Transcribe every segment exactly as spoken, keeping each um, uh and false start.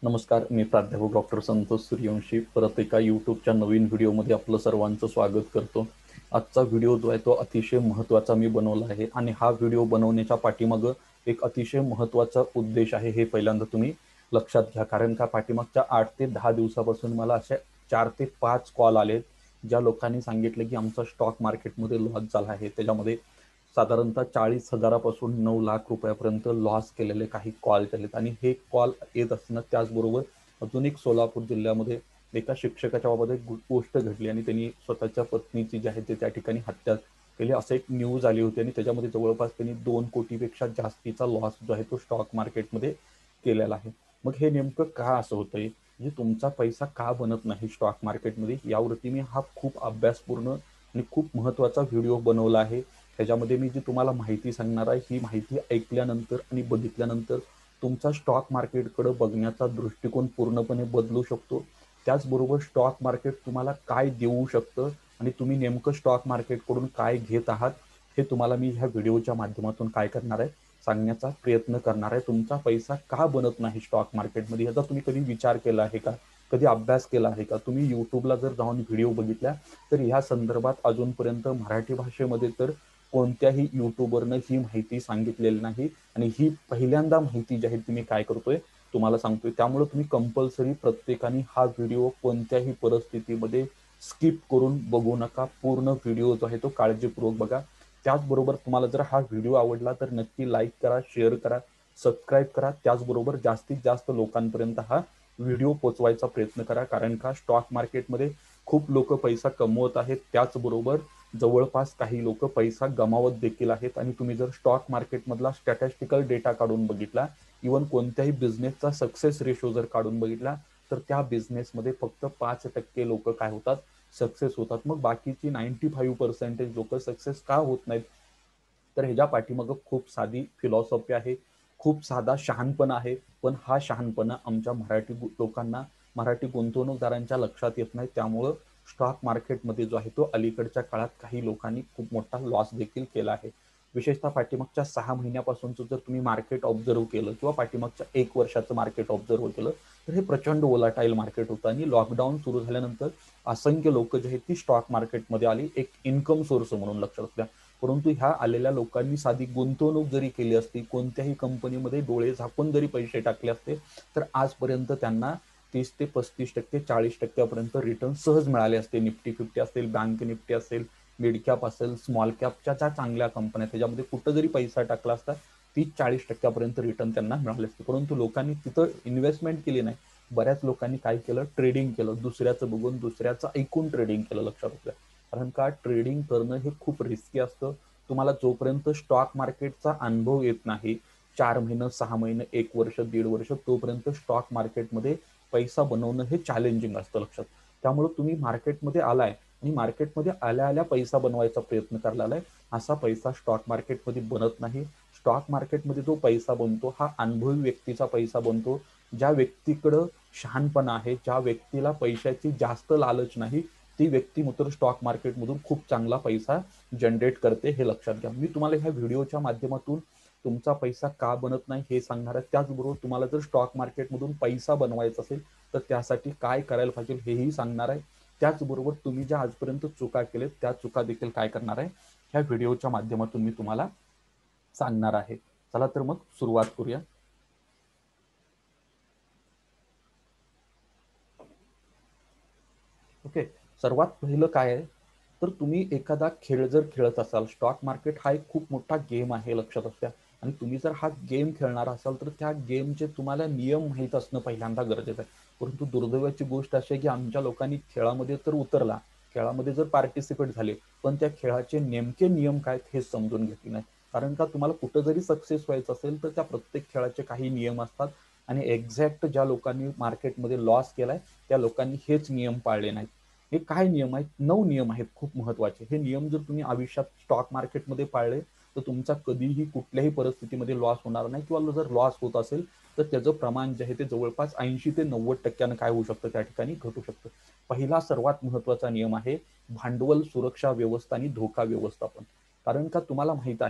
नमस्कार, मी प्राध्यापक डॉक्टर संतोष सूर्यवंशी परत एका यूट्यूबच्या नवीन व्हिडिओमध्ये आपलं सर्वांचं स्वागत करतो. आजचा व्हिडिओ जो आहे तो अतिशय महत्त्वाचा मी बनवला आहे आणि हा व्हिडिओ बनवण्याच्या पाठीमागं एक अतिशय महत्त्वाचा उद्देश आहे हे पहिल्यांदा तुम्ही लक्षात घ्या. कारण का पाठीमागच्या आठ ते दहा दिवसापासून मला अशा चार ते पाच कॉल आलेत, ज्या लोकांनी सांगितलं की आमचा स्टॉक मार्केटमध्ये लॉस झाला आहे. त्याच्यामध्ये साधारणतः चाळीस हजारापासून नऊ लाख रुपयापर्यंत लॉस केलेले काही कॉल झालेत आणि हे कॉल येत असताना त्याचबरोबर अजून एक सोलापूर जिल्ह्यामध्ये एका शिक्षकाच्या बाबत एक गोष्ट घडली आणि त्यांनी स्वतःच्या पत्नीची जी आहे ते त्या ठिकाणी हत्या केली असं एक न्यूज आली होती आणि त्याच्यामध्ये जवळपास त्यांनी दोन कोटीपेक्षा जास्तीचा लॉस जो आहे तो स्टॉक मार्केटमध्ये केलेला आहे. मग हे नेमकं का असं होतंय, म्हणजे तुमचा पैसा का बनत नाही स्टॉक मार्केटमध्ये, यावरती मी हा खूप अभ्यासपूर्ण आणि खूप महत्त्वाचा व्हिडिओ बनवला आहे. त्याच्यामध्ये मी जी तुम्हाला माहिती सांगणार आहे ही माहिती ऐकल्यानंतर आणि बघितल्यानंतर तुमचा स्टॉक मार्केटकडे बघण्याचा दृष्टिकोन पूर्णपणे बदलू शकतो. त्याचबरोबर स्टॉक मार्केट तुम्हाला काय देऊ शकतं आणि तुम्ही नेमकं स्टॉक मार्केटकडून काय घेत आहात हे तुम्हाला मी ह्या व्हिडिओच्या माध्यमातून काय करणार आहे सांगण्याचा प्रयत्न करणार आहे. तुमचा पैसा का बनत नाही स्टॉक मार्केटमध्ये याचा तुम्ही कधी विचार केला आहे का, कधी अभ्यास केला आहे का? तुम्ही यूट्यूबला जर जाऊन व्हिडिओ बघितल्या तर ह्या संदर्भात अजूनपर्यंत मराठी भाषेमध्ये तर कोणत्याही युट्यूबरनं ही माहिती सांगितलेली नाही आणि ही पहिल्यांदा माहिती जी आहे ती मी काय करतोय तुम्हाला सांगतोय. त्यामुळे तुम्ही कंपल्सरी प्रत्येकाने हा व्हिडिओ कोणत्याही परिस्थितीमध्ये स्किप करून बघू नका. पूर्ण व्हिडिओ जो आहे तो काळजीपूर्वक बघा. त्याचबरोबर तुम्हाला जर हा व्हिडिओ आवडला तर नक्की लाईक करा, शेअर करा, सबस्क्राईब करा. त्याचबरोबर जास्तीत जास्त लोकांपर्यंत हा व्हिडिओ पोचवायचा प्रयत्न करा. कारण का स्टॉक मार्केटमध्ये खूप लोक पैसा कमवत आहेत, त्याचबरोबर जवळपास काही लोक पैसा गमावत देखील आहेत. आणि तुम्ही जर स्टॉक मार्केटमधला स्टॅटिस्टिकल डेटा काढून बघितला, इव्हन कोणत्याही बिझनेसचा सक्सेस रेशो जर काढून बघितला तर त्या बिझनेसमध्ये फक्त पाच टक्के लोक काय होतात, सक्सेस होतात. मग बाकीची नाईन्टी फाईव्ह पर्सेंटेज लोक सक्सेस का होत नाहीत? तर ह्याच्या पाठीमागं खूप साधी फिलॉसॉफी आहे, खूप साधा शहाणपणा आहे. पण हा शहाणपणा आमच्या मराठी लोकांना, मराठी गुंतवणूकदारांच्या लक्षात येत नाही. त्यामुळं स्टॉक मार्केटमध्ये जो आहे तो अलीकडच्या काळात काही लोकांनी खूप मोठा लॉस देखील केला आहे. विशेषतः पाठीमागच्या सहा महिन्यापासूनचं जर तुम्ही मार्केट ऑब्झर्व्ह केलं किंवा पाठीमागच्या एक वर्षाचं मार्केट ऑब्झर्व्ह केलं तर हे प्रचंड वोलाटाईल मार्केट होतं आणि लॉकडाऊन सुरू झाल्यानंतर असंख्य लोक जे आहेत ती स्टॉक मार्केटमध्ये आली एक इन्कम सोर्स म्हणून लक्षात घ्या. परंतु ह्या आलेल्या लोकांनी साधी गुंतवणूक जरी केली असती, कोणत्याही कंपनीमध्ये डोळे झाकून जरी पैसे टाकले असते तर आजपर्यंत त्यांना तीस ते पस्तीस टक्के चाळीस टक्क्यापर्यंत रिटर्न सहज मिळाले असते. निफ्टी फिफ्टी असेल, बँक निफ्टी असेल, मिड कॅप असेल, स्मॉल कॅपच्या ज्या चांगल्या कंपन्या त्याच्यामध्ये कुठं जरी पैसा टाकला असता तीस चाळीस टक्क्यापर्यंत रिटर्न त्यांना मिळाले असते. परंतु लोकांनी तिथं इन्व्हेस्टमेंट केली नाही. बऱ्याच लोकांनी काय केलं, ट्रेडिंग केलं, दुसऱ्याचं बघून दुसऱ्याचं ऐकून ट्रेडिंग केलं. लक्षात घ्या, कारण का ट्रेडिंग करणं हे खूप रिस्की असतं. तुम्हाला जोपर्यंत स्टॉक मार्केटचा अनुभव येत नाही, चार महिने सहा महिने एक वर्ष दीड वर्ष, तोपर्यंत स्टॉक मार्केटमध्ये पैसा बनवणं हे चॅलेंजिंग असतं. लक्षात, त्यामुळे तुम्ही मार्केटमध्ये आलाय आणि मार्केटमध्ये आल्या आल्या पैसा बनवायचा प्रयत्न करायला असा पैसा स्टॉक मार्केटमध्ये बनत नाही. स्टॉक मार्केटमध्ये जो पैसा बनतो हा अनुभवी व्यक्तीचा पैसा बनतो. ज्या व्यक्तीकडं शहाणपणा आहे, ज्या व्यक्तीला पैशाची जास्त लालच नाही, ती व्यक्ती मात्र स्टॉक मार्केटमधून खूप चांगला पैसा जनरेट करते, हे लक्षात घ्या. मी तुम्हाला ह्या व्हिडिओच्या माध्यमातून तुमचा पैसा का बनत नाही हे सांगणार आहे. त्याचबरोबर तुम्हाला जर स्टॉक मार्केटमधून पैसा बनवायचा असेल तर त्यासाठी काय करायला पाहिजे हेही सांगणार आहे. त्याचबरोबर तुम्ही ज्या आजपर्यंत चुका केल्यात त्या चुका देखील काय करणार आहे ह्या व्हिडिओच्या माध्यमातून मी तुम्हाला सांगणार आहे. चला तर मग सुरुवात करूया. ओके, सर्वात पहिलं काय आहे तर तुम्ही एखादा खेळ जर खेळत असाल, स्टॉक मार्केट हा एक खूप मोठा गेम आहे, लक्षात असल्या. आणि तुम्ही जर हा गेम खेळणार असाल तर त्या गेमचे तुम्हाला नियम माहीत असणं पहिल्यांदा गरजेचं आहे. परंतु दुर्दैवाची गोष्ट अशी आहे की आमच्या लोकांनी खेळामध्ये तर उतरला, खेळामध्ये जर पार्टिसिपेट झाले, पण त्या खेळाचे नेमके नियम काय हे समजून घेतले नाही. कारण का तुम्हाला कुठं जरी सक्सेस व्हायचं असेल तर त्या प्रत्येक खेळाचे काही नियम असतात आणि एक्झॅक्ट ज्या लोकांनी मार्केटमध्ये लॉस केलाय त्या लोकांनी हेच नियम पाळले नाहीत. हे काय नियम आहेत? नऊ नियम आहेत खूप महत्वाचे. हे नियम जर तुम्ही आयुष्यात स्टॉक मार्केटमध्ये पाळले तर तुमचा कधीही कुठल्याही परिस्थितीमध्ये लॉस होणार नाही, किंवा जर लॉस होत असेल तर त्याचं प्रमाण जे आहे ते जवळपास ऐंशी ते नव्वद टक्क्यानं काय होऊ शकतं, त्या ठिकाणी घटू शकतं. पहिला सर्वात महत्वाचा नियम आहे भांडवल सुरक्षा व्यवस्था आणि धोका व्यवस्थापन. कारण का तुम्हाला माहित आहे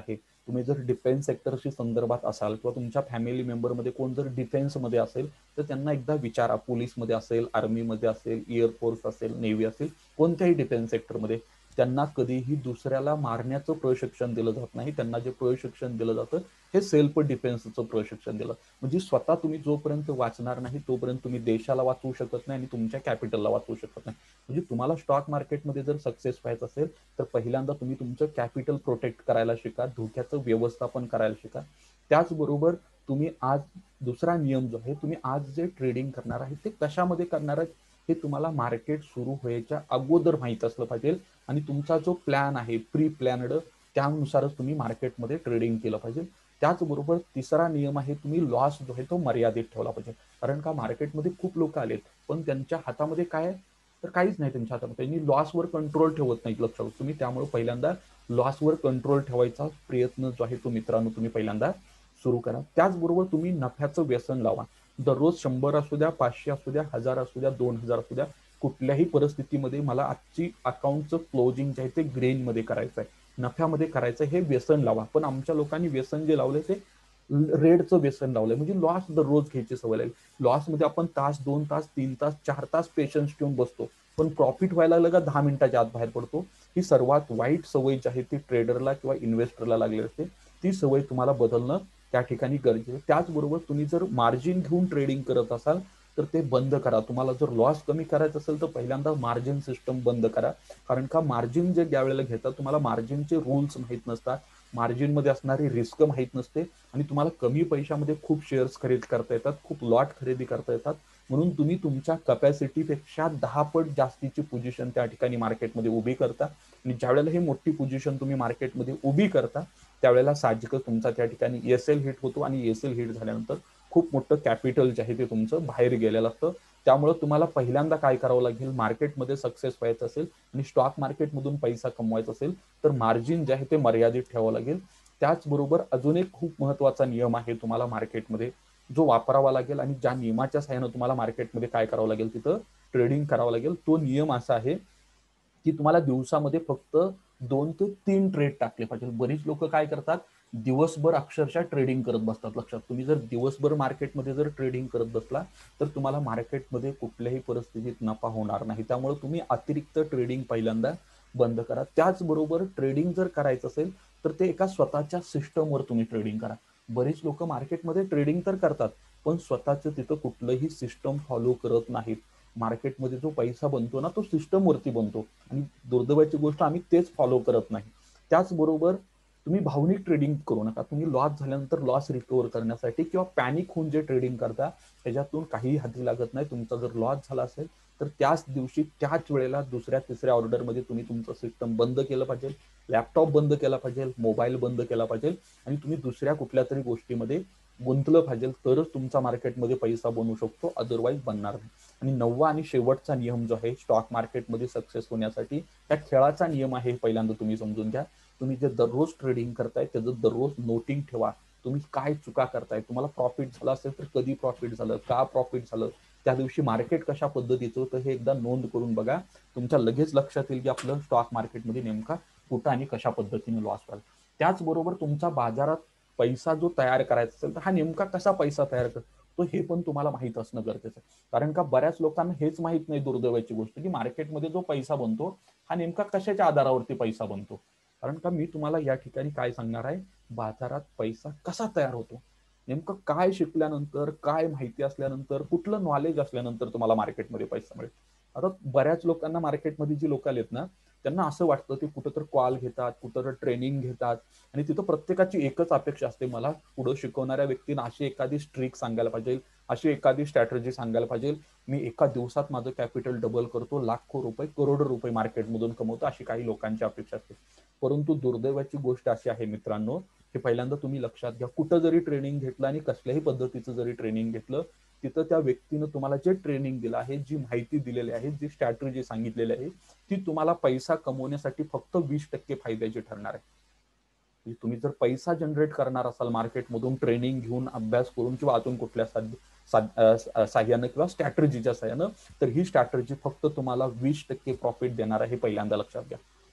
तुम्ही जर डिफेन्स सेक्टरशी संदर्भात असाल किंवा तुमच्या फॅमिली मेंबरमध्ये कोण जर डिफेन्समध्ये असेल तर त्यांना एकदा विचारा, पोलीसमध्ये असेल, आर्मीमध्ये असेल, एअरफोर्स असेल, नेव्ही असेल, कोणत्याही डिफेन्स सेक्टरमध्ये त्यांना कधीही दुसऱ्याला मारण्याचं प्रशिक्षण दिलं जात नाही. त्यांना जे प्रशिक्षण दिलं जातं हे सेल्फ डिफेन्सचं प्रशिक्षण दिलं. म्हणजे स्वतः तुम्ही जोपर्यंत वाचणार नाही तोपर्यंत तुम्ही देशाला वाचवू शकत नाही आणि तुमच्या कॅपिटलला वाचवू शकत नाही. म्हणजे तुम्हाला स्टॉक मार्केटमध्ये जर सक्सेस व्हायचं असेल तर पहिल्यांदा तुम्ही तुमचं कॅपिटल प्रोटेक्ट करायला शिका, धोक्याचं व्यवस्थापन करायला शिका. त्याचबरोबर तुम्ही आज दुसरा नियम जो आहे, तुम्ही आज जे ट्रेडिंग करणार आहे ते कशामध्ये करणार आहे हे तुम्हाला मार्केट सुरू व्हायच्या अगोदर माहीत असलं पाहिजे आणि तुमचा जो प्लॅन आहे प्री प्लॅनड त्यानुसारच तुम्ही मार्केटमध्ये ट्रेडिंग केलं पाहिजे. त्याचबरोबर तिसरा नियम आहे, तुम्ही लॉस जो आहे तो मर्यादित ठेवला पाहिजे. कारण का मार्केटमध्ये खूप लोक आलेत पण त्यांच्या हातामध्ये काय तर काहीच नाही, त्यांच्या हातामध्ये त्यांनी लॉसवर कंट्रोल ठेवत नाहीत. लक्षात तुम्ही त्यामुळे पहिल्यांदा लॉसवर कंट्रोल ठेवायचा प्रयत्न जो आहे तो मित्रांनो तुम्ही पहिल्यांदा सुरू करा. त्याचबरोबर तुम्ही नफ्याचं व्यसन लावा. दररोज शंभर असू द्या, पाचशे असू द्या, हजार असू द्या, दोन हजार असू द्या, कुठल्याही परिस्थितीमध्ये मला आजची अकाउंटचं क्लोजिंग जे आहे ते ग्रेनमध्ये करायचं आहे, नफ्यामध्ये करायचं, हे व्यसन लावा. पण आमच्या लोकांनी व्यसन जे लावले ते रेडचं व्यसन लावलंय, म्हणजे लॉस दररोज घ्यायची सवय लागली. लॉसमध्ये आपण तास, दोन तास, तीन तास, चार तास पेशन्स ठेवून बसतो, पण प्रॉफिट व्हायला लागलं का दहा मिनिटाच्या आत बाहेर पडतो. ही सर्वात वाईट सवय जी आहे ती ट्रेडरला किंवा इन्व्हेस्टरला लागली असते. ती सवय तुम्हाला बदलणं त्या ठिकाणी गरजेचं आहे. त्याचबरोबर तुम्ही जर मार्जिन घेऊन ट्रेडिंग करत असाल तर ते बंद करा. तुम्हाला जर लॉस कमी करायचं असेल तर पहिल्यांदा मार्जिन सिस्टम बंद करा. कारण का मार्जिन जे ज्या वेळेला घेतात तुम्हाला मार्जिनचे रूल्स माहीत नसतात, मार्जिनमध्ये असणारी रिस्क माहीत नसते आणि तुम्हाला कमी पैशामध्ये खूप शेअर्स खरेदी करता येतात, खूप लॉट खरेदी करता येतात. म्हणून तुम्ही तुमच्या कॅपॅसिटीपेक्षा दहा पट जास्तीची पोझिशन त्या ठिकाणी मार्केटमध्ये उभी करता आणि ज्यावेळेला ही मोठी पोझिशन तुम्ही मार्केटमध्ये उभी करता त्यावेळेला साहजिकच तुमचा त्या ठिकाणी एस एल हिट होतो आणि एस एल हिट झाल्यानंतर खूप मोठं कॅपिटल जे आहे ते तुमचं बाहेर गेलेलं असतं. त्यामुळे तुम्हाला पहिल्यांदा काय करावं लागेल, मार्केटमध्ये सक्सेस व्हायचं असेल आणि स्टॉक मार्केटमधून पैसा कमवायचा असेल तर मार्जिन जे आहे ते मर्यादित ठेवावं लागेल. त्याचबरोबर अजून एक खूप महत्वाचा नियम आहे तुम्हाला मार्केटमध्ये जो वापरावा लागेल आणि ज्या नियमाच्या सहाय्याने तुम्हाला मार्केटमध्ये काय करावं लागेल, तिथं ट्रेडिंग करावं लागेल. तो नियम असा आहे की तुम्हाला दिवसामध्ये फक्त दोन ते तीन ट्रेड टाकले पाहिजे. बरीच लोक काय करतात, दिवसभर अक्षरशः ट्रेडिंग करत बसतात. लक्षात तुम्ही जर दिवसभर मार्केटमध्ये जर ट्रेडिंग करत बसला तर तुम्हाला मार्केटमध्ये कुठल्याही परिस्थितीत नफा होणार नाही. त्यामुळे तुम्ही अतिरिक्त ट्रेडिंग पहिल्यांदा बंद करा. त्याचबरोबर ट्रेडिंग जर करायचं असेल तर ते एका स्वतःच्या सिस्टमवर तुम्ही ट्रेडिंग करा. बरेच लोक मार्केटमध्ये ट्रेडिंग तर करतात पण स्वतःचं तिथं कुठलंही सिस्टम फॉलो करत नाहीत. मार्केटमध्ये जो पैसा बनतो ना तो सिस्टमवरती बनतो आणि दुर्दैवाची गोष्ट आम्ही तेच फॉलो करत नाही. त्याचबरोबर तुम्ही भावनिक ट्रेडिंग करू नका. तुम्ही लॉस झाल्यानंतर लॉस रिकव्हर करण्यासाठी किंवा पॅनिक होऊन जे ट्रेडिंग करता त्याच्यातून काही हाती लागत नाही. तुमचा जर लॉस झाला असेल तर त्याच दिवशी त्याच वेळेला दुसऱ्या तिसऱ्या ऑर्डरमध्ये तुम्ही तुमचं सिस्टम बंद केलं पाहिजे, लॅपटॉप बंद केला पाहिजे, मोबाईल बंद केला पाहिजे आणि तुम्ही दुसऱ्या कुठल्या तरी गोष्टीमध्ये गुंतलं पाहिजे, तरच तुमचा मार्केटमध्ये पैसा बनू शकतो, अदरवाईज बनणार नाही. आणि नववा आणि शेवटचा नियम जो आहे स्टॉक मार्केटमध्ये सक्सेस होण्यासाठी, त्या खेळाचा नियम आहे पहिल्यांदा तुम्ही समजून घ्या. तुम्ही जे दररोज ट्रेडिंग करताय त्याचं दररोज नोटिंग ठेवा. तुम्ही काय चुका करताय, तुम्हाला प्रॉफिट झालं असेल तर कधी प्रॉफिट झालं, का प्रॉफिट झालं, त्या दिवशी मार्केट कशा पद्धतीचं होतं हे एकदा नोंद करून बघा. तुमच्या लगेच लक्षात येईल की आपलं स्टॉक मार्केटमध्ये नेमका कुठं आणि कशा पद्धतीने लॉस व्हाल. त्याचबरोबर तुमचा बाजारात पैसा जो तयार करायचा असेल तर हा नेमका कसा पैसा तयार करतो हे पण तुम्हाला माहित असणं गरजेचं आहे. कारण का बऱ्याच लोकांना हेच माहित नाही, दुर्दैवाची गोष्ट, की मार्केटमध्ये जो पैसा बनतो हा नेमका कशाच्या आधारावरती पैसा बनतो. कारण का मी तुम्हाला या ठिकाणी काय सांगणार आहे, बाजारात पैसा कसा तयार होतो, नेमकं काय शिकल्यानंतर, काय माहिती असल्यानंतर, कुठलं नॉलेज असल्यानंतर तुम्हाला मार्केटमध्ये पैसा मिळेल. आता बऱ्याच लोकांना मार्केटमध्ये जी लोक आलेत ना त्यांना असं वाटतं ते कुठं तर कॉल घेतात, कुठं तर ट्रेनिंग घेतात आणि तिथं प्रत्येकाची एकच अपेक्षा असते, मला पुढे शिकवणाऱ्या व्यक्तीने अशी एखादी ट्रिक सांगायला पाहिजे, अशी एखादी स्ट्रॅटेजी सांगायला पाहिजे, मी एका दिवसात माझं कॅपिटल डबल करतो, लाखो रुपये, करोडो रुपये मार्केटमधून कमवतो, अशी काही लोकांची अपेक्षा असते. परंतु दुर्दैवाची गोष्ट अशी आहे मित्रांनो, हे पहिल्यांदा तुम्ही लक्षात घ्या, कुठं जरी ट्रेनिंग घेतलं आणि कसल्याही पद्धतीचं जरी ट्रेनिंग घेतलं तिथं त्या व्यक्तीनं तुम्हाला जे ट्रेनिंग दिलं आहे, जी माहिती दिलेली आहे, जी स्ट्रॅटेजी सांगितलेली आहे ती तुम्हाला पैसा कमवण्यासाठी फक्त वीस टक्के फायद्याची ठरणार आहे. तुम्ही जर पैसा जनरेट करणार असाल मार्केटमधून ट्रेनिंग घेऊन, अभ्यास करून किंवा अजून कुठल्या साह्यानं किंवा स्ट्रॅटेजीच्या साह्यानं, तर ही स्ट्रॅटेजी फक्त तुम्हाला वीस टक्के प्रॉफिट देणार आहे, पहिल्यांदा लक्षात घ्या.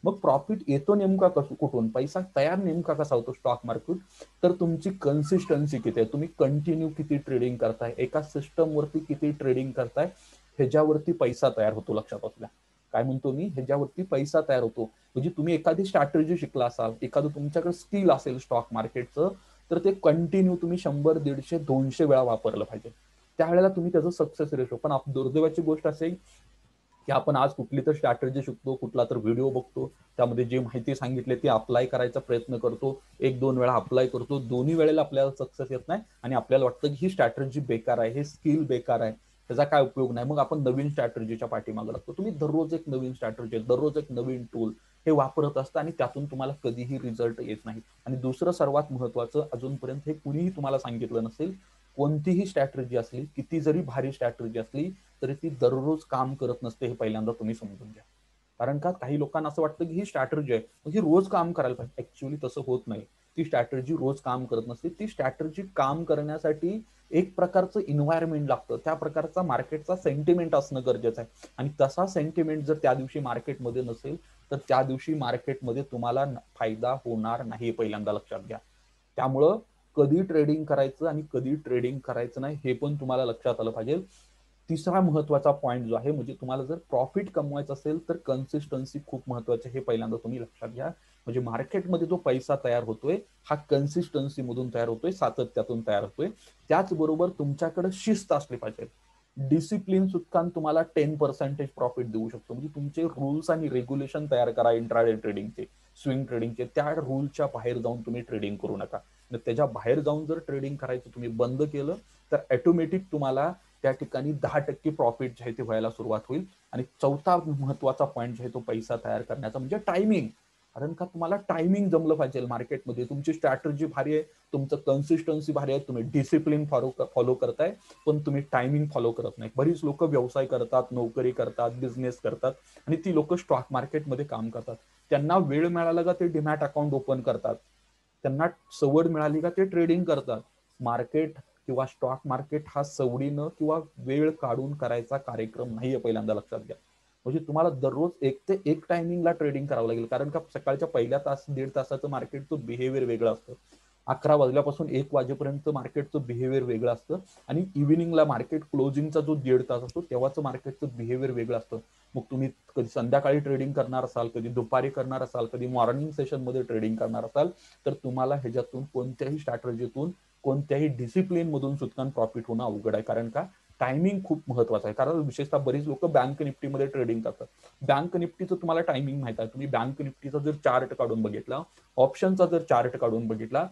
मग प्रॉफिट येतो नेमका कसं कुठून, पैसा तयार नेमका कसा होतो स्टॉक मार्केट, तर तुमची कन्सिस्टन्सी किती आहे, तुम्ही कंटिन्यू किती ट्रेडिंग करताय, एका सिस्टम वरती किती ट्रेडिंग करताय, ह्याच्यावरती पैसा तयार होतो. लक्षात असल्या काय म्हणतो मी, ह्याच्यावरती पैसा तयार होतो. म्हणजे तुम्ही एखादी स्ट्रॅटेजी शिकला असाल, एखादं तुमच्याकडे स्किल असेल स्टॉक मार्केटचं, तर ते कंटिन्यू तुम्ही शंभर दीडशे दोनशे वेळा वापरलं पाहिजे, त्यावेळेला तुम्ही त्याचं सक्सेस रेशो. पण दुर्दैवाची गोष्ट असेल की आपण आज कुठली तर स्ट्रॅटेजी शिकतो, कुठला तर व्हिडिओ बघतो, त्यामध्ये जी माहिती सांगितली ती अप्लाय करायचा प्रयत्न करतो, एक दोन वेळा अप्लाय करतो, दोन्ही वेळेला आपल्याला सक्सेस येत नाही आणि आपल्याला वाटतं की ही स्ट्रॅटेजी बेकार आहे, हे स्किल बेकार आहे, त्याचा काय उपयोग नाही. मग आपण नवीन स्ट्रॅटेजीच्या पाठीमागे लागतो. तुम्ही दररोज एक नवीन स्ट्रॅटेजी, दररोज एक नवीन टूल हे वापरत असता आणि त्यातून तुम्हाला कधीही रिझल्ट येत नाही. आणि दुसरं सर्वात महत्वाचं, अजूनपर्यंत हे कुणीही तुम्हाला सांगितलं नसेल, कोणतीही स्ट्रॅटेजी असली, किती जरी भारी स्ट्रॅटेजी असली, तरी ती दररोज काम करत नसते, हे पहिल्यांदा तुम्ही समजून घ्या. कारण का, काही लोकांना असं वाटतं की ही स्ट्रॅटेजी आहे, ही रोज काम करायला पाहिजे. ऍक्च्युअली तसं होत नाही. ती स्ट्रॅटेजी रोज काम करत नसते. ती स्ट्रॅटेजी काम करण्यासाठी एक प्रकारचं इन्व्हायरमेंट लागतं, त्या प्रकारचा मार्केटचा सेंटिमेंट असणं गरजेचं आहे. आणि तसा सेंटिमेंट जर त्या दिवशी मार्केटमध्ये नसेल, तर त्या दिवशी मार्केटमध्ये तुम्हाला फायदा होणार नाही, पहिल्यांदा लक्षात घ्या. त्यामुळं कधी ट्रेडिंग करायचं आणि कधी ट्रेडिंग करायचं नाही, हे पण तुम्हाला लक्षात आलं पाहिजे. तिसरा महत्वाचा पॉईंट जो आहे, म्हणजे तुम्हाला जर प्रॉफिट कमवायचं असेल तर कन्सिस्टन्सी खूप महत्वाची, हे पहिल्यांदा तुम्ही लक्षात घ्या. म्हणजे मार्केटमध्ये जो पैसा तयार होतोय हा कन्सिस्टन्सी मधून तयार होतोय, सातत्यातून तयार होतोय. त्याचबरोबर तुमच्याकडे शिस्त असली पाहिजे. डिसिप्लिन सुद्धा तुम्हाला टेन पर्सेंटेज प्रॉफिट देऊ शकतो. म्हणजे तुमचे रूल्स आणि रेग्युलेशन तयार करा इंट्राडे ट्रेडिंगचे, स्विंग ट्रेडिंगचे. त्या रूलच्या बाहेर जाऊन तुम्ही ट्रेडिंग करू नका. त्याच्या बाहेर जाऊन जर ट्रेडिंग करायचं तुम्ही बंद केलं, तर ऑटोमॅटिक तुम्हाला त्या ठिकाणी दहा टक्के प्रॉफिट जे आहे ते व्हायला सुरुवात होईल. आणि चौथा महत्वाचा पॉईंट जो आहे तो पैसा तयार करण्याचा, म्हणजे टायमिंग. कारण का, तुम्हाला टायमिंग जमलं पाहिजे मार्केटमध्ये. तुमची स्ट्रॅटेजी भारी आहे, तुमचं कन्सिस्टन्सी भारी आहे, तुम्ही डिसिप्लिन फॉलो फॉलो करताय, पण तुम्ही टायमिंग फॉलो करत नाही. बरीच लोक व्यवसाय करतात, नोकरी करतात, बिझनेस करतात, आणि ती लोक स्टॉक मार्केटमध्ये काम करतात. त्यांना वेळ मिळाला का ते डिमॅट अकाउंट ओपन करतात, त्यांना सवड मिळाली का ते ट्रेडिंग करतात. मार्केट किंवा स्टॉक मार्केट हा सवडीनं किंवा वेळ काढून करायचा कार्यक्रम नाहीये, पहिल्यांदा लक्षात घ्या. म्हणजे तुम्हाला दररोज एक ते एक टायमिंगला ट्रेडिंग करावं लागेल. कारण का, सकाळच्या पहिल्या तास दीड तासाचं मार्केटचं बिहेवियर वेगळं असतं, अकरा वाजल्यापासून एक वाजेपर्यंत मार्केटचं बिहेवियर वेगळं असतं, आणि इव्हिनिंगला मार्केट क्लोजिंगचा जो दीड तास असतो तेव्हाचं मार्केटचं बिहेवियर वेगळं असतं. मग तुम्ही कधी संध्याकाळी ट्रेडिंग करणार असाल, कधी दुपारी करणार असाल, कधी मॉर्निंग सेशनमध्ये ट्रेडिंग करणार असाल, तर तुम्हाला ह्याच्यातून कोणत्याही स्ट्रॅटेजीतून, कोणत्याही डिसिप्लिन मधून सुद्धा प्रॉफिट होणं अवघड आहे. कारण का, टायमिंग खूप महत्वाचं आहे. कारण विशेषतः बरीच लोक बँक निफ्टीमध्ये ट्रेडिंग करतात. बँक निफ्टीचं तुम्हाला टायमिंग माहित आहे. तुम्ही बँक निफ्टीचा जर चार्ट काढून बघितला, ऑप्शनचा जर चार्ट काढून बघितला,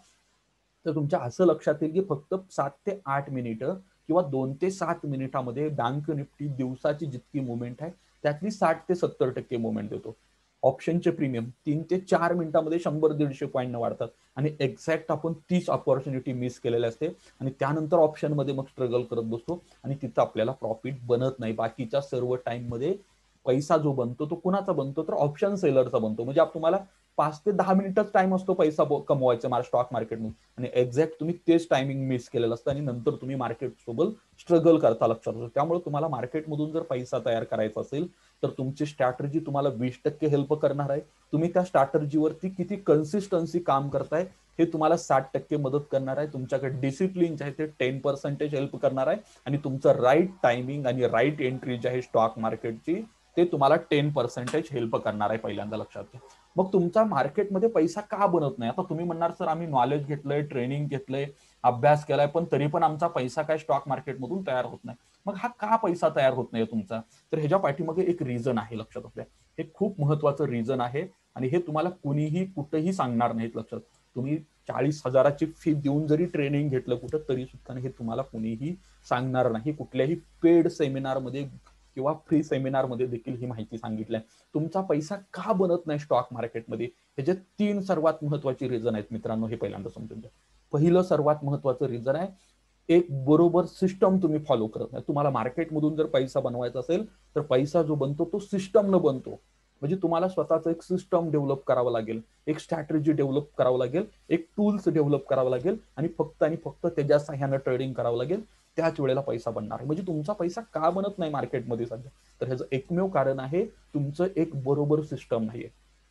तर तुमच्या असं लक्षात येईल की फक्त सात ते आठ मिनिटं किंवा दोन ते सात मिनिटामध्ये बँक निफ्टी दिवसाची जितकी मुवमेंट आहे त्यातली साठ ते सत्तर टक्के मुवमेंट देतो. ऑप्शनचे प्रीमियम तीन ते चार मिनिटांमध्ये शंभर दीडशे पॉईंट वाढतात, आणि एक्झॅक्ट आपण तीस ऑपॉर्च्युनिटी मिस केलेले असते, आणि त्यानंतर ऑप्शन मध्ये मग स्ट्रगल करत बसतो, आणि तिथं आपल्याला प्रॉफिट बनत नाही. बाकीच्या सर्व टाइम मध्ये पैसा जो बनतो तो कुणाचा बनतो, तर ऑप्शन सेलरचा बनतो. म्हणजे तुम्हाला पाच ते दहा मिनिटच टाइम असतो पैसा कमवायचा स्टॉक मार्केटमध्ये, आणि एक्झॅक्ट तुम्ही तेच टायमिंग मिस केलेलं असतं, आणि नंतर तुम्ही मार्केट सोबत स्ट्रगल करता. लक्षात असतो. त्यामुळे तुम्हाला मार्केटमधून जर पैसा तयार करायचा असेल, तर तुमची स्ट्रॅटेजी तुम्हाला वीस टक्के हेल्प करणार आहे. तुम्ही त्या स्ट्रॅटेजीवरती किती कन्सिस्टन्सी काम करताय हे तुम्हाला साठ टक्के मदत करणार आहे. तुमच्याकडे डिसिप्लिन जे आहे ते टेन पर्सेंटेज हेल्प करणार आहे, आणि तुमचं राईट टायमिंग आणि राईट एंट्री जे आहे स्टॉक मार्केटची, ते तुम्हाला टेन पर्सेंटेज हेल्प करणार आहे, पहिल्यांदा लक्षात घ्या. मग तुमचा मार्केटमध्ये पैसा का बनत नाही? आता तुम्ही म्हणणार, सर आम्ही नॉलेज घेतलंय, ट्रेनिंग घेतलंय, अभ्यास केलाय, पण तरी पण आमचा पैसा काय स्टॉक मार्केटमधून तयार होत नाही. मग हा का पैसा तयार होत नाही तुमचा? तर ह्याच्या पाठीमागे एक रिझन आहे, लक्षात असल्या. हे खूप महत्वाचं रिझन आहे, आणि हे तुम्हाला कुणीही कुठेही सांगणार नाहीत. लक्षात, तुम्ही चाळीस हजाराची फी देऊन जरी ट्रेनिंग घेतलं कुठं, तरी सुद्धा हे तुम्हाला कुणीही सांगणार नाही. कुठल्याही पेड सेमिनारमध्ये किंवा फ्री सेमिनारमध्ये देखील ही माहिती सांगितल्या. तुमचा पैसा का बनत नाही स्टॉक मार्केटमध्ये, ह्याचे तीन सर्वात महत्वाची रिझन आहेत मित्रांनो, हे पहिल्यांदा समजून घ्या. पहिलं सर्वात महत्वाचं रिझन आहे, एक बरोबर सिस्टम तुम्ही फॉलो करत नाही. तुम्हाला मार्केटमधून जर पैसा बनवायचा असेल, तर पैसा जो बनतो तो सिस्टम न बनतो. म्हणजे तुम्हाला स्वतःच एक सिस्टम डेव्हलप करावं लागेल, एक स्ट्रॅटेजी डेव्हलप करावं लागेल, एक टूल्स डेव्हलप करावं लागेल, आणि फक्त आणि फक्त त्याच्या सहाय्यानं ट्रेडिंग करावं लागेल. त्याच वेळेला पैसा बनणार आहे. म्हणजे तुमचा पैसा का बनत नाही मार्केटमध्ये सध्या, तर ह्याचं एकमेव कारण आहे, तुमचं एक बरोबर सिस्टम नाहीये.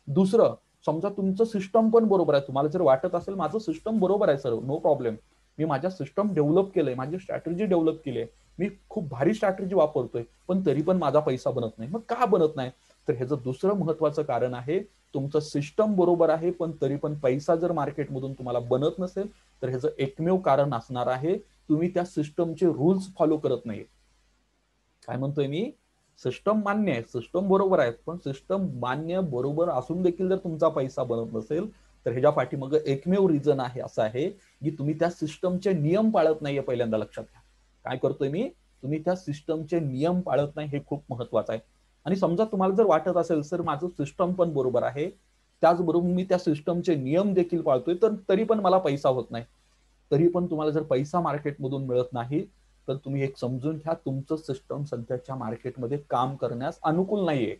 दुसरं, समजा तुमचं सिस्टम पण बरोबर आहे, तुम्हाला जर वाटत असेल माझं सिस्टम बरोबर आहे सर, नो प्रॉब्लेम, मी माझ्या सिस्टम डेव्हलप केलंय, माझी स्ट्रॅटेजी डेव्हलप केली आहे, मी खूप भारी स्ट्रॅटेजी वापरतोय, पण तरी पण माझा पैसा बनत नाही. मग का बनत नाही? तर ह्याचं दुसरं महत्वाचं कारण आहे, तुमचं सिस्टम बरोबर आहे पण तरी पण पैसा जर मार्केटमधून तुम्हाला बनत नसेल तर ह्याचं एकमेव कारण असणार आहे, तुम्ही त्या सिस्टमचे रूल्स फॉलो करत नाही. काय म्हणतोय मी? सिस्टम मान्य आहे, सिस्टम बरोबर आहे, पण सिस्टम मान्य बरोबर असून देखील जर तुमचा पैसा बनत नसेल तर ह्याच्या पाठीमागे एकमेव रिझन आहे, असं आहे की तुम्ही त्या सिस्टमचे नियम पाळत नाहीये. पहिल्यांदा लक्षात घ्या. काय करतोय मी? तुम्ही त्या सिस्टमचे नियम पाळत नाही, हे खूप महत्वाचं आहे. आणि समजा तुम्हाला जर वाटत असेल सर माझं सिस्टम पण बरोबर आहे, त्याचबरोबर मी त्या सिस्टमचे नियम देखील पाळतोय, तर तरी पण मला पैसा होत नाही. तरी पण तुम्हाला जर पैसा मार्केटमधून मिळत नाही तर तुम्ही एक समजून घ्या, तुमचं सिस्टम सध्याच्या मार्केटमध्ये काम करण्यास अनुकूल नाहीये.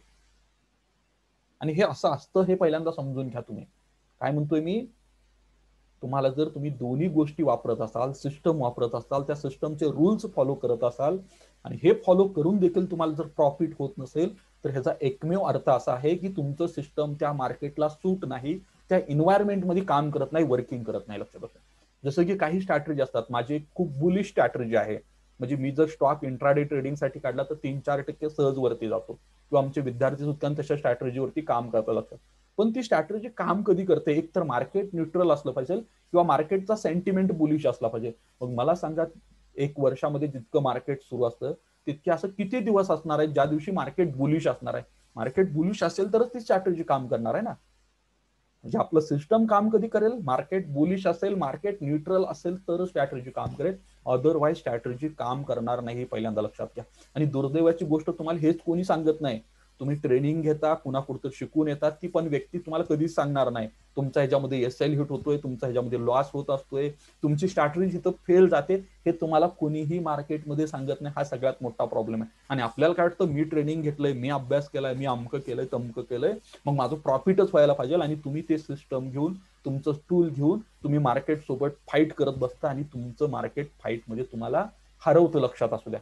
आणि हे असं असतं हे पहिल्यांदा समजून घ्या. तुम्ही काय म्हणतोय मी? तुम्हाला जर तुम्ही दोन्ही गोष्टी वापरत असाल, सिस्टम वापरत असाल, त्या सिस्टमचे रूल्स फॉलो करत असाल आणि हे फॉलो करून देखील तुम्हाला जर प्रॉफिट होत नसेल तर ह्याचा एकमेव अर्थ असा आहे की तुमचं सिस्टम त्या मार्केटला सूट नाही, त्या एन्व्हायरमेंटमध्ये काम करत नाही, वर्किंग करत नाही. लक्षात असतं. जसं की काही स्ट्रॅटेजी असतात, माझी खूप बुलिश स्ट्रॅटेजी आहे, म्हणजे मी जर स्टॉक इंट्राडे ट्रेडिंगसाठी काढला तर तीन चार टक्के सहज वरती जातो, किंवा आमचे विद्यार्थी सुद्धा तशा स्ट्रॅटेजीवरती काम करतात. लक्षात. पण ती स्ट्रॅटेजी काम कधी करते? एक तर मार्केट न्यूट्रल असलं पाहिजे किंवा मार्केटचा सेंटिमेंट बुलिश असला पाहिजे. मग मला सांगा, एक वर्षामध्ये जितकं मार्केट सुरू असतं तितके असं किती दिवस असणार आहे ज्या दिवशी मार्केट बुलिश असणार आहे? मार्केट बुलिश असेल तरच ती स्ट्रॅटेजी काम करणार आहे ना. म्हणजे आपलं सिस्टम काम कधी करेल? मार्केट बुलिश असेल, मार्केट न्यूट्रल असेल तरच स्ट्रॅटेजी काम करेल, अदरवाईज स्ट्रॅटेजी काम करणार नाही. पहिल्यांदा लक्षात घ्या. आणि दुर्दैवाची गोष्ट, तुम्हाला हेच कोणी सांगत नाही. तुम्ही ट्रेनिंग घेता, कुणाकुठं शिकून येतात, ती पण व्यक्ती तुम्हाला कधीच सांगणार नाही तुमचा ह्याच्यामध्ये एस एल हिट होतोय, तुमचा ह्याच्यामध्ये लॉस होत असतोय, तुमची स्ट्रॅटेजी इथं फेल जाते, हे तुम्हाला कोणीही मार्केटमध्ये सांगत नाही. हा सगळ्यात मोठा प्रॉब्लेम आहे. आणि आपल्याला काय वाटतं, मी ट्रेनिंग घेतलंय, मी अभ्यास केलाय, मी अमकं केलंय, तमकं केलंय, मग माझं प्रॉफिटच व्हायला पाहिजे, आणि तुम्ही ते सिस्टम घेऊन, तुमचं टूल घेऊन तुम्ही मार्केट सोबत फाईट करत बसता आणि तुमचं मार्केट फाईट म्हणजे तुम्हाला हरवतं. लक्षात असू द्या.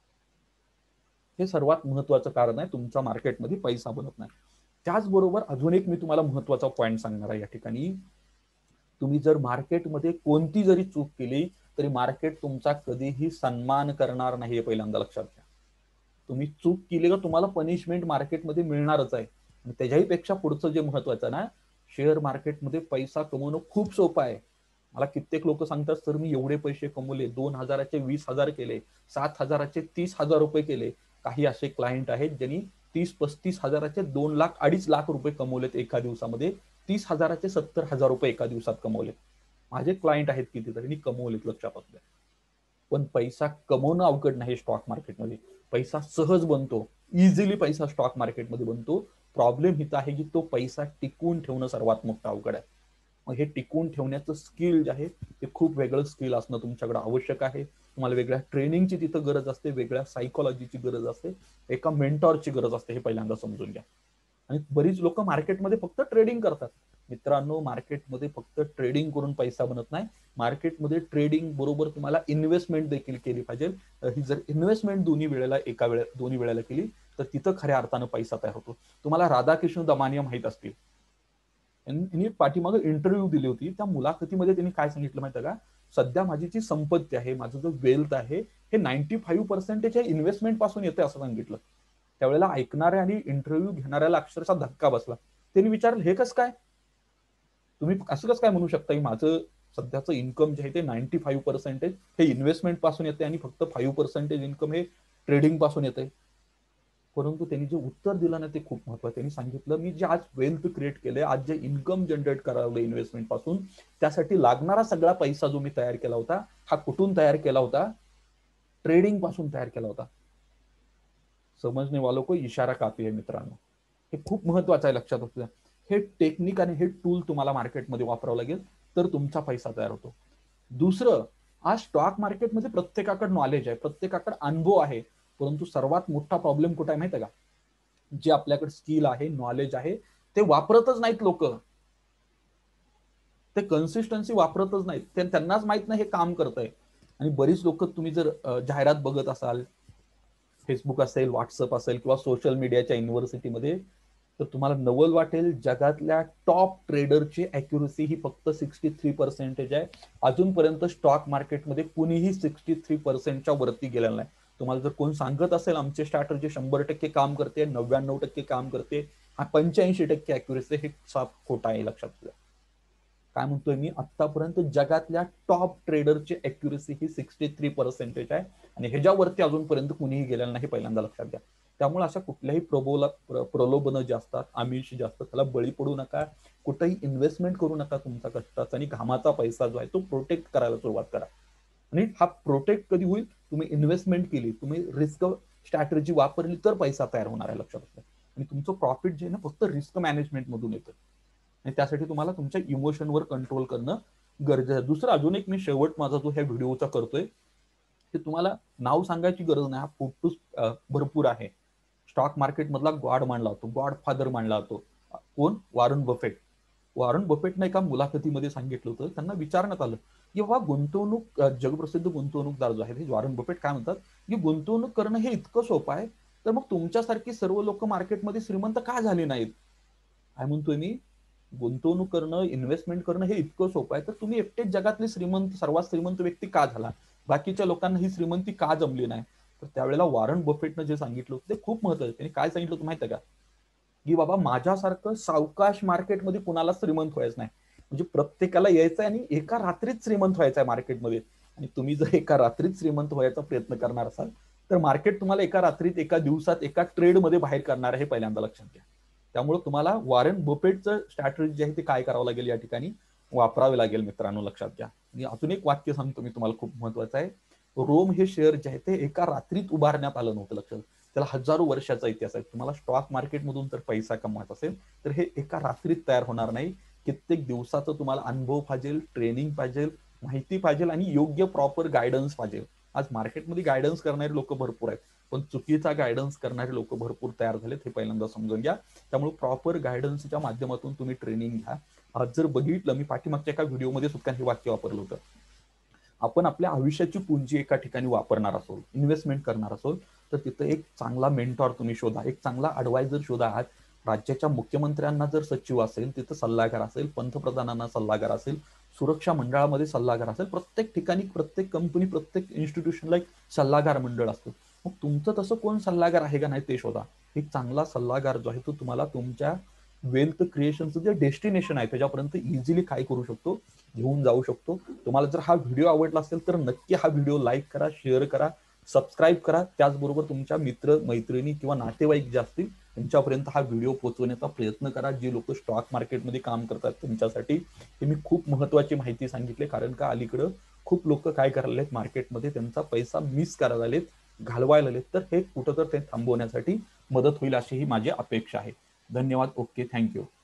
हे सर्वात महत्वाचं कारण आहे तुमचा मार्केटमध्ये पैसा बनत नाही. त्याचबरोबर अजून एक मी तुम्हाला महत्वाचा पॉईंट सांगणार आहे या ठिकाणी. तुम्ही जर मार्केटमध्ये कोणती जरी चूक केली तरी मार्केट तुमचा कधीही सन्मान करणार नाही, हे पहिल्यांदा लक्षात घ्या. तुम्ही चूक केली का तुम्हाला पनिशमेंट मार्केटमध्ये मिळणारच आहे. आणि त्याच्याही पेक्षा पुढचं जे महत्वाचं ना, शेअर मार्केटमध्ये पैसा कमवणं खूप सोपं आहे. मला कित्येक लोक सांगतात, सर मी एवढे पैसे कमवले, दोन हजाराचे वीस हजार केले, सात हजाराचे तीस हजार रुपये केले. काही असे क्लायंट आहेत ज्यांनी तीस पस्तीस हजाराचे दोन लाख अडीच लाख रुपये कमवलेत एका दिवसामध्ये, तीस हजाराचे सत्तर हजार रुपये एका दिवसात कमवलेत. माझे क्लायंट आहेत कितीतरी कमवलेत. लक्षात असू द्या. पण पैसा कमवणं अवघड नाही स्टॉक मार्केटमध्ये. पैसा सहज बनतो, इझिली पैसा स्टॉक मार्केटमध्ये बनतो. प्रॉब्लेम इथं आहे की तो पैसा टिकवून ठेवणं सर्वात मोठं अवघड आहे. मग हे टिकवून ठेवण्याचं स्किल जे आहे ते खूप वेगळं स्किल असणं तुमच्याकडे आवश्यक आहे. तुम्हाला वेगळ्या ट्रेनिंगची तिथं गरज असते, वेगळ्या सायकोलॉजीची गरज असते, एका मेंटॉरची गरज असते, हे पहिल्यांदा समजून घ्या. आणि बरीच लोक मार्केटमध्ये फक्त ट्रेडिंग करतात. मित्रांनो, मार्केटमध्ये फक्त ट्रेडिंग करून पैसा बनत नाही. मार्केटमध्ये ट्रेडिंग बरोबर तुम्हाला इन्व्हेस्टमेंट देखील केली पाहिजे. ही जर इन्व्हेस्टमेंट दोन्ही वेळेला एका वेळे दोन्ही वेळेला केली तर तिथं खऱ्या अर्थानं पैसा तयार होतो. तुम्हाला राधाकृष्ण दमानिया माहित असतील. यांनी पाठीमागे इंटरव्ह्यू दिली होती. त्या मुलाखतीमध्ये त्यांनी काय सांगितलं माहिती का, सध्या माझी जी संपत्ती आहे, माझं जो वेल्थ आहे, हे नाईन्टी फाईव्ह पर्सेंटेज इन्व्हेस्टमेंट पासून येते असं सांगितलं. त्यावेळेला ऐकणाऱ्या आणि इंटरव्ह्यू घेणाऱ्याला अक्षरशः धक्का बसला. त्यांनी विचारलं, हे कसं काय? तुम्ही असं कसं काय म्हणू शकता, माझं सध्याचं इन्कम जे आहे ते नाईन्टी फाईव्ह पर्सेंटेज हे इन्व्हेस्टमेंट पासून येते आणि फक्त फाईव्ह पर्सेंटेज इन्कम हे ट्रेडिंग पासून येते. परंतु त्यांनी जे उत्तर दिलं ना ते खूप महत्वाचं. त्यांनी सांगितलं, मी जे आज वेल्थ क्रिएट केलंय, आज जे इन्कम जनरेट करावं इन्व्हेस्टमेंट पासून, त्यासाठी लागणारा सगळा पैसा जो मी तयार केला होता, हा कुठून तयार केला होता? ट्रेडिंग पासून तयार केला होता. समजणे वालों को इशारा काफी है मित्रांनो. हे खूप महत्वाचं आहे, लक्षात असू द्या. हे टेक्निक आणि हे टूल तुम्हाला मार्केटमध्ये वापरावं लागेल तर तुमचा पैसा तयार होतो. दुसरं, आज स्टॉक मार्केटमध्ये प्रत्येकाकडे नॉलेज आहे, प्रत्येकाकडे अनुभव आहे, परंतु सर्वात मोठा प्रॉब्लेम कुठे आहे माहिती आहे का? जे आपल्याकडे स्किल आहे, नॉलेज आहे, ते वापरतच नाहीत लोक. ते कन्सिस्टन्सी वापरतच नाहीत. त्यांनाच माहित नाही हे काम करतंय. आणि बरीच लोक, तुम्ही जर जाहिरात बघत असाल, फेसबुक असेल, व्हॉट्सअप असेल किंवा सोशल मीडियाच्या युनिव्हर्सिटीमध्ये, तर तुम्हाला नवल वाटेल, जगातल्या टॉप ट्रेडरची अॅक्युरसी ही फक्त सिक्स्टी थ्री पर्सेंटेज आहे. अजूनपर्यंत स्टॉक मार्केटमध्ये कुणीही सिक्स्टी थ्री पर्सेंटच्या वरती गेलेलं नाही. तुम्हाला जर कोण सांगत असेल आमची स्ट्रॅटर्जी शंभर टक्के काम करते, नव्याण्णव टक्के काम करते, हा पंच्याऐंशी टक्के अॅक्युरसी, हे साफ खोटा आहे, लक्षात घ्या. काय म्हणतोय मी, आतापर्यंत जगातल्या टॉप ट्रेडरची अॅक्युरसी ही सिक्स्टी थ्री पर्सेंटेज आहे आणि ह्याच्यावरती अजूनपर्यंत कुणीही गेलेलं नाही, पहिल्यांदा लक्षात घ्या. त्यामुळे अशा कुठल्याही प्रबोला प्रलोभनं जे असतात, आमिष जे असतात, त्याला बळी पडू नका. कुठेही इन्व्हेस्टमेंट करू नका. तुमचा कष्टाचा आणि घामाचा पैसा जो आहे तो प्रोटेक्ट करायला सुरुवात करा. आणि हा प्रोटेक्ट कधी होईल, तुम्ही इन्व्हेस्टमेंट केली, तुम्ही रिस्क स्ट्रॅटर्जी वापरली तर पैसा तयार होणार आहे, लक्षात घ्या. आणि तुमचं प्रॉफिट जे आहे ना, फक्त रिस्क मॅनेजमेंट मधून येतं आणि त्यासाठी तुम्हाला तुमच्या इमोशनवर कंट्रोल करणं गरजेचं आहे. दुसरं अजून एक मी शेवट माझा जो ह्या व्हिडिओचा करतोय, की तुम्हाला नाव सांगायची गरज नाही, हा फोटोस भरपूर आहे. स्टॉक मार्केट मधला गॉड मानला जातो, गॉड फादर मानला जातो. कोण? Warren Buffett. वॉरन बफेटने एका मुलाखतीमध्ये सांगितलं होतं, त्यांना विचारण्यात आलं की बाबा गुंतवणूक, जगप्रसिद्ध गुंतवणूकदार जो आहे वॉरन बफेट काय म्हणतात की गुंतवणूक करणं हे इतकं सोपं आहे, तर मग तुमच्यासारखी सर्व लोक मार्केटमध्ये श्रीमंत का झाले नाहीत? काय म्हणतोय मी, गुंतवणूक करणं, इन्व्हेस्टमेंट करणं हे इतकं सोपं आहे, तर तुम्ही एकटेच जगातले श्रीमंत, सर्वात श्रीमंत व्यक्ती का झाला? बाकीच्या लोकांना ही श्रीमंती का जमली नाही? तर त्यावेळेला वॉरन बफेटनं जे सांगितलं होतं ते खूप महत्वाचं. त्यांनी काय सांगितलं होतं माहिती आहे का, की बाबा माझ्यासारखं सावकाश मार्केटमध्ये कुणाला श्रीमंत व्हायचं नाही. म्हणजे प्रत्येकाला यायचं आहे आणि एका रात्रीत श्रीमंत व्हायचं आहे मार्केटमध्ये. आणि तुम्ही जर एका रात्रीत श्रीमंत व्हायचा प्रयत्न करणार असाल तर मार्केट तुम्हाला एका रात्रीत, एका दिवसात, एका ट्रेडमध्ये बाहेर करणार आहे, पहिल्यांदा लक्षात घ्या. त्यामुळे तुम्हाला वॉरन बफेटचं स्ट्रॅटर्जी जे आहे ते काय करावं लागेल, या ठिकाणी वापरावे लागेल मित्रांनो, लक्षात घ्या. आणि अजून एक वाक्य सांगतो मी तुम्हाला, खूप महत्वाचं आहे. रोम हे शहर जे आहे ते एका रात्रीत उभारण्यात आलं नव्हतं, लक्षात. त्याला हजारो वर्षाचा इतिहास आहे. तुम्हाला स्टॉक मार्केटमधून जर पैसा कमवायचा असेल तर हे एका रात्रीत तयार होणार नाही. कित्येक दिवसाचं तुम्हाला अनुभव पाहिजे, ट्रेनिंग पाहिजे, माहिती पाहिजे आणि योग्य प्रॉपर गायडन्स पाहिजे. आज मार्केटमध्ये गायडन्स करणारे लोक भरपूर आहेत, पण चुकीचा गायडन्स करणारे लोक भरपूर तयार झालेत, हे पहिल्यांदा समजून घ्या. त्यामुळे प्रॉपर गायडन्सच्या माध्यमातून तुम्ही ट्रेनिंग घ्या. आज जर बघितलं, मी पाठीमागच्या एका व्हिडिओमध्ये सुद्धा हे वाक्य वापरलं होतं, आपण आपल्या आयुष्याची पुंजी एका ठिकाणी वापरणार असो, इन्व्हेस्टमेंट करणार असो, तर तिथं एक चांगला मेंटॉर तुम्ही शोधा, एक चांगला ॲडवायझर शोधा. आज राज्याच्या मुख्यमंत्र्यांना जर सचिव असेल, तिथं सल्लागार असेल, पंतप्रधानांना सल्लागार असेल, सुरक्षा मंडळामध्ये सल्लागार असेल, प्रत्येक ठिकाणी, प्रत्येक कंपनी, प्रत्येक इन्स्टिट्यूशनला एक सल्लागार मंडळ असतं. मग तुमचं तसं कोण सल्लागार आहे का नाही ते शोधा. एक चांगला सल्लागार जो आहे तो तुम्हाला तुमच्या वेल्थ क्रिएशनचं जे डेस्टिनेशन आहे त्याच्यापर्यंत इझिली काय करू शकतो, घेऊन जाऊ शकतो. तुम्हाला जर हा व्हिडिओ आवडला असेल तर नक्की हा व्हिडिओ लाईक करा, शेअर करा, सबस्क्राईब करा. त्याचबरोबर तुमच्या मित्र मैत्रिणी किंवा नातेवाईक जे असतील त्यांच्यापर्यंत हा व्हिडिओ पोहोचवण्याचा प्रयत्न करा, जे लोक स्टॉक मार्केटमध्ये काम करतात त्यांच्यासाठी. हे मी खूप महत्वाची माहिती सांगितली, कारण का अलीकडं खूप लोक काय करायला आहेत, मार्केटमध्ये त्यांचा पैसा मिस करायला आलेत, घालवायला आलेत. तर हे कुठं तर ते थांबवण्यासाठी मदत होईल अशी ही माझी अपेक्षा आहे. धन्यवाद. Okay, thank you.